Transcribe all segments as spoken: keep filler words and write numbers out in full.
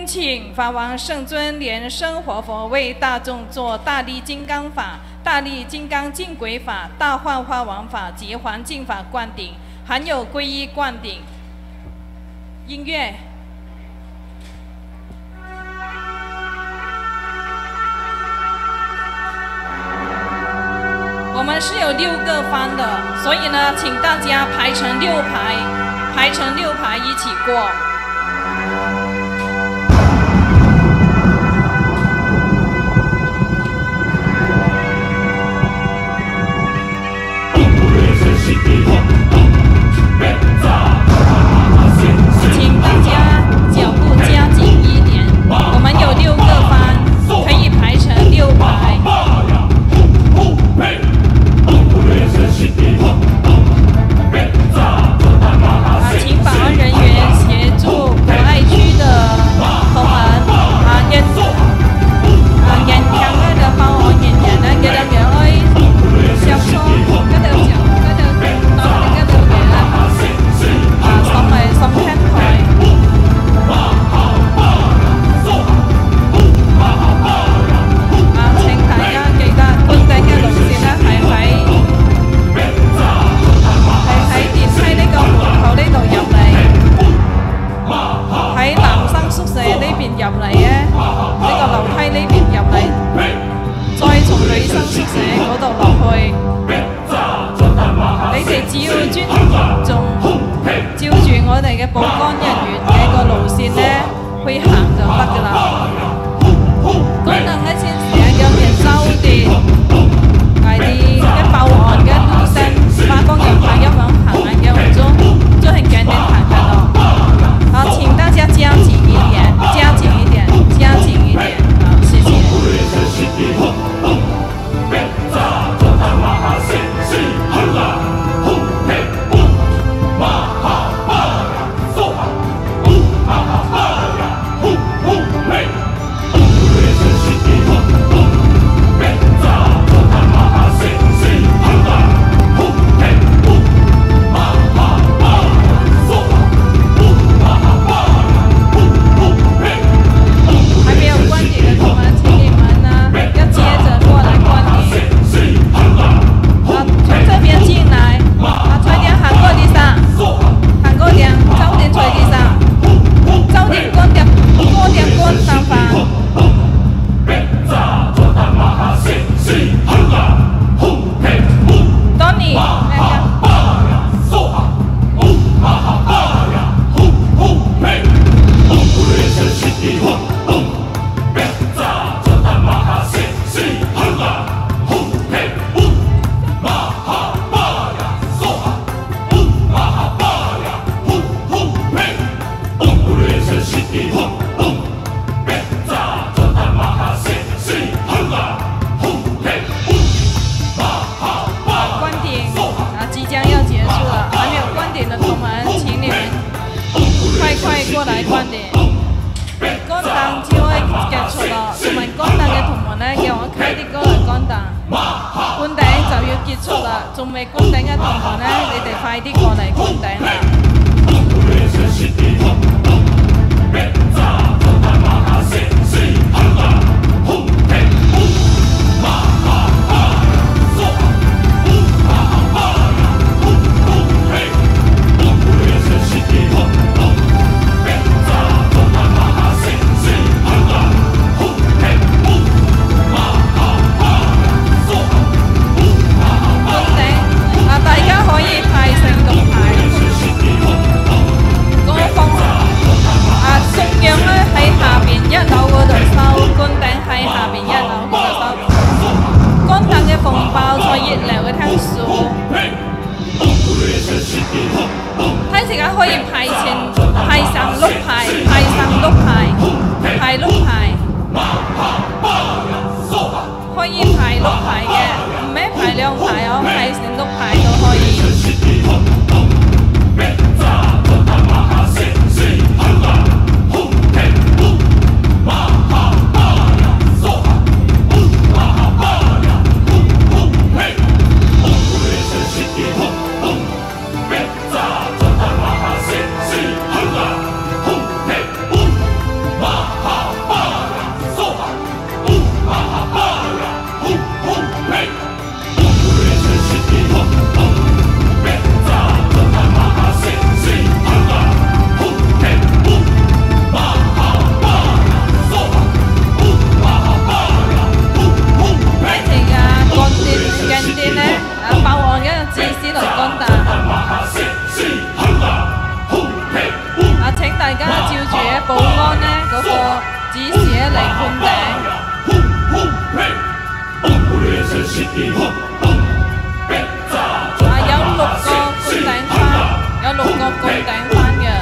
请法王圣尊莲生活佛为大众做大力金刚法、大力金刚净轨法、大幻化王法及环境法灌顶，含有皈依灌顶。音乐。 我们是有六个番的，所以呢，请大家排成六排，排成六排一起过。请大家脚步加紧一点，我们有六个番，可以排成六排。 啊，请保安人员协助博爱区的同仁啊，人啊人強咧就幫我人人咧，叫人樣去上錯嗰度上嗰度當你嗰度嘢啦，啊送嚟送聽台。啊，請大家記得觀頂嘅路線咧係喺。 喺電梯呢個門口呢度入嚟，喺男生宿舍呢邊入嚟咧，呢個樓梯呢邊入嚟，再從女生宿舍嗰度落去。你哋只要尊重照住我哋嘅保安人員嘅個路線咧去行就得㗎啦。功能嘅先成有人收電，係啲嘅報案嘅路線，八方人排一往。 就很简单坦坦哦，好，请大家加紧一点，加紧一点，加紧一点，好，谢谢。仲未攻頂嘅同學呢，你哋快啲過嚟攻頂啦！大家可以排成六排，嗰個方指寫嚟灌頂。啊，有六個灌頂幡，有六個灌頂幡嘅。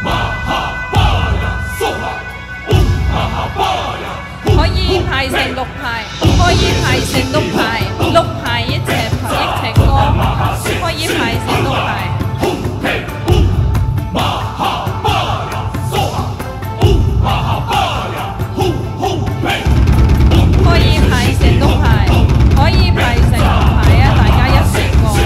可以排成六排，可以排成六排，六排一齊一齊歌，可以排成六排。可以排成六排，可以排成六排啊！大家一齊過。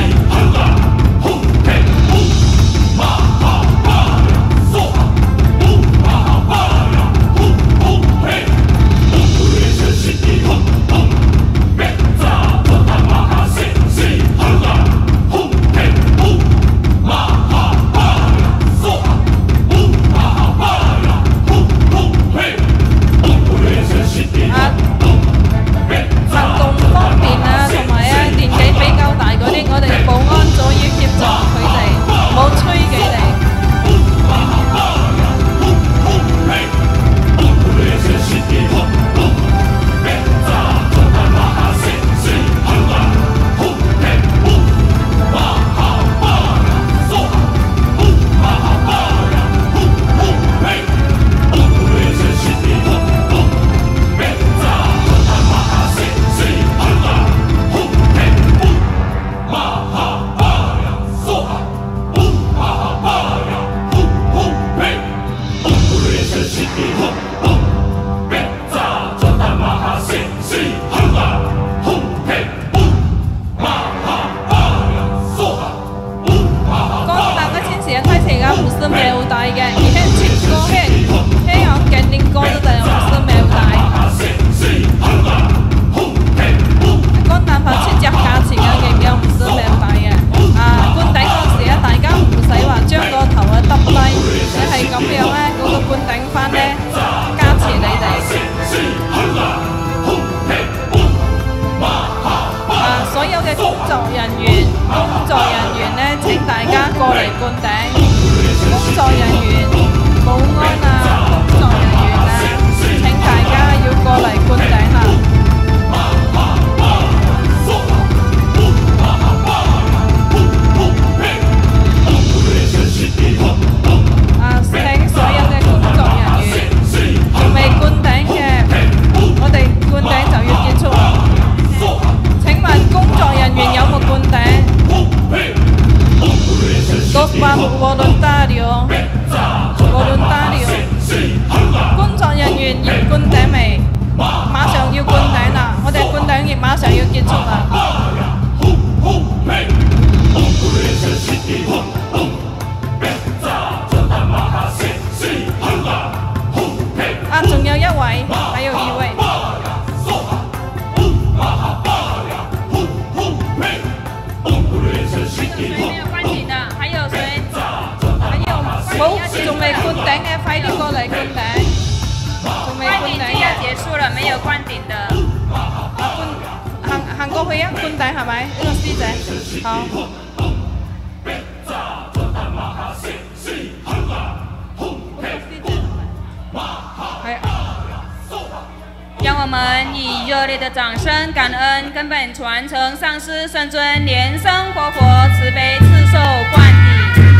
掌声感恩根本传承上师圣尊莲生活佛慈悲赐寿灌顶。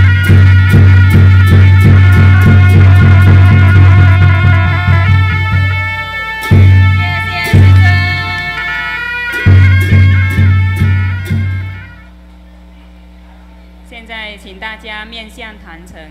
谢谢师尊。现在请大家面向坛城，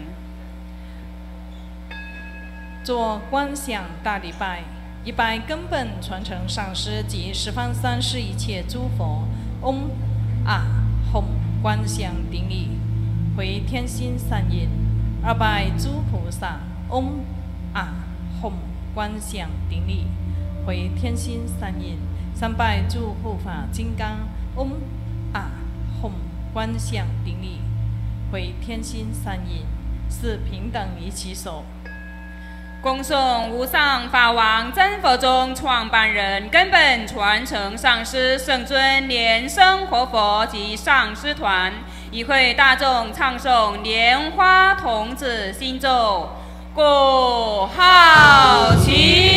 做观想大礼拜。一拜根本传承上师及十方三世一切诸佛，嗡啊吽观想顶礼，回天心善印。二拜诸菩萨，嗡啊吽观想顶礼，回天心善印。三拜诸护法金刚，嗡啊吽观想顶礼，回天心善印。四平等一起手。 恭送无上法王真佛宗创办人根本传承上师圣尊莲生活佛及上师团，与会大众唱诵莲花童子心咒，过好齐。